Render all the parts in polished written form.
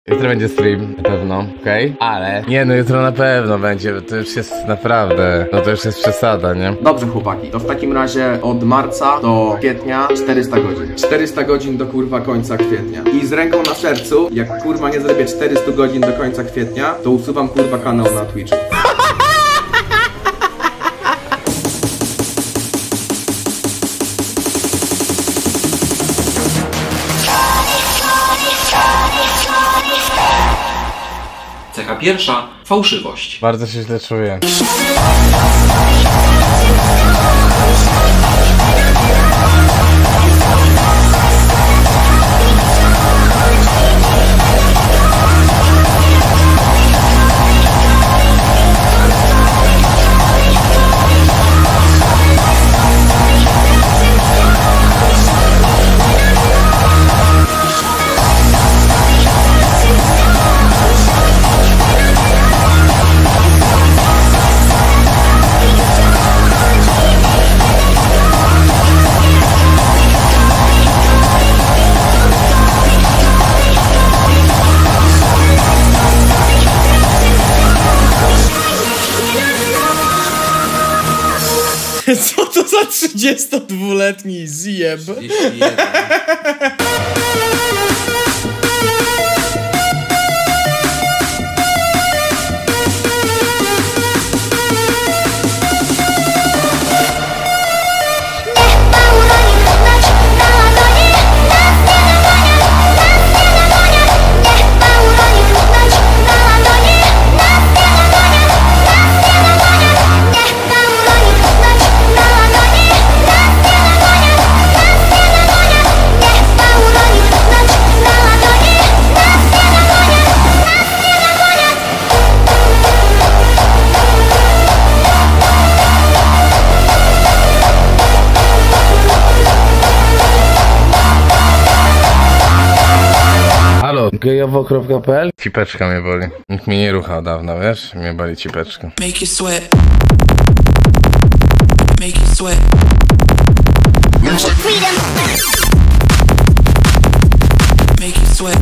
Jutro będzie stream, na pewno, okej? Ale, nie no, jutro na pewno będzie, to już jest naprawdę, no to już jest przesada, nie? Dobrze chłopaki, to w takim razie od marca do kwietnia 400 godzin. 400 godzin do kurwa końca kwietnia. I z ręką na sercu, jak kurwa nie zrobię 400 godzin do końca kwietnia, to usuwam kurwa kanał na Twitchu. Cecha pierwsza – fałszywość. Bardzo się źle czuję. Co to za 32-letni zjeb? 31. Gejowo.pl. Cipeczka mnie boli. Nikt mnie nie ruchał dawno, wiesz? Mnie boli cipeczka. Make you sweat. Make you sweat. Make you sweat.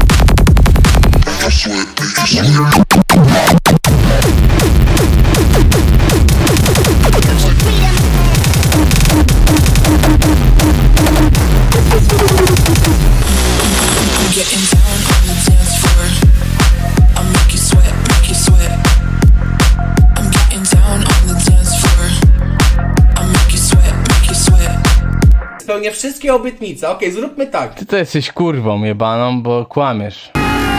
Getting down on the dance floor. I'll make you sweat, make you sweat. I'm getting down on the dance floor. I'll make you sweat, make you sweat. Spełnię wszystkie obietnice, okej, zróbmy tak. Ty to jesteś kurwą jebaną, bo kłamiesz.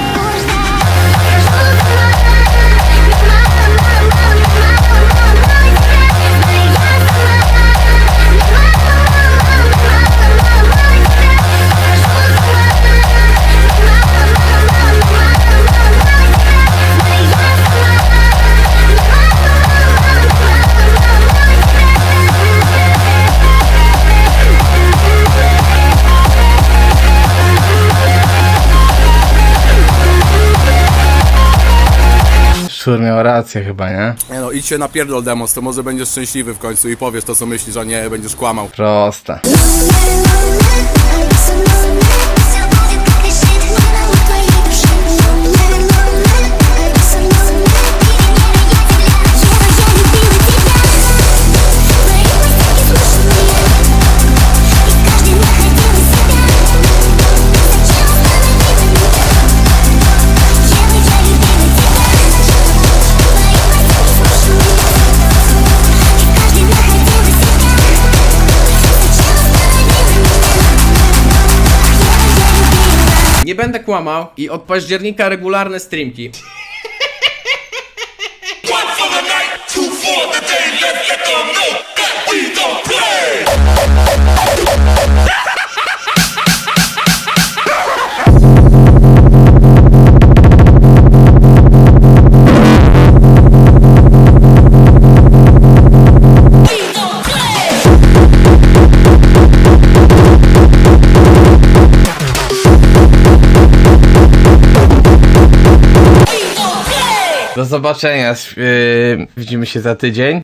Szur miał rację chyba, nie? Nie no, idź się na pierdol demos, to może będziesz szczęśliwy w końcu i powiesz to co myślisz, a nie będziesz kłamał. Proste. Nie będę kłamał i od października regularne streamki. Do zobaczenia. Widzimy się za tydzień.